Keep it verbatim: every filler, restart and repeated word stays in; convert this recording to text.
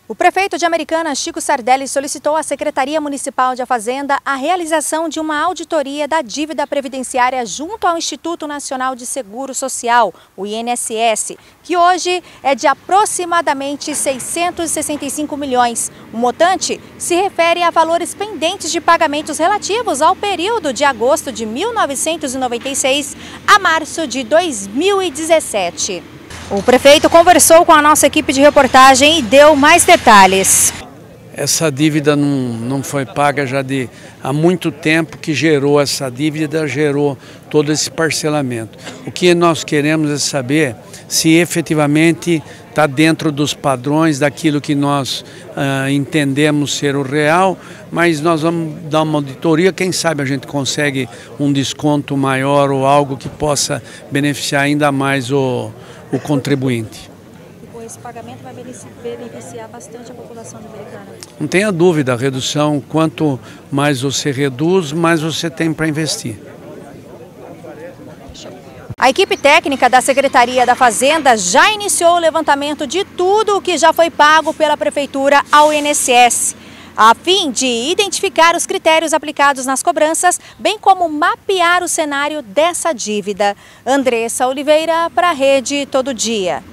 O prefeito de Americana, Chico Sardelli, solicitou à Secretaria Municipal de Fazenda a realização de uma auditoria da dívida previdenciária junto ao Instituto Nacional de Seguro Social, o I N S S, que hoje é de aproximadamente seiscentos e sessenta e cinco milhões. O montante se refere a valores pendentes de pagamentos relativos ao período de agosto de mil novecentos e noventa e seis a março de dois mil e dezessete. O prefeito conversou com a nossa equipe de reportagem e deu mais detalhes. Essa dívida não, não foi paga já de há muito tempo, que gerou essa dívida, gerou todo esse parcelamento. O que nós queremos é saber se efetivamente está dentro dos padrões daquilo que nós ah, entendemos ser o real, mas nós vamos dar uma auditoria, quem sabe a gente consegue um desconto maior ou algo que possa beneficiar ainda mais o, o contribuinte. Esse pagamento vai beneficiar bastante a população de Americana. Não tenha dúvida, a redução, quanto mais você reduz, mais você tem para investir. A equipe técnica da Secretaria da Fazenda já iniciou o levantamento de tudo o que já foi pago pela Prefeitura ao I N S S, a fim de identificar os critérios aplicados nas cobranças, bem como mapear o cenário dessa dívida. Andressa Oliveira, para a Rede Todo Dia.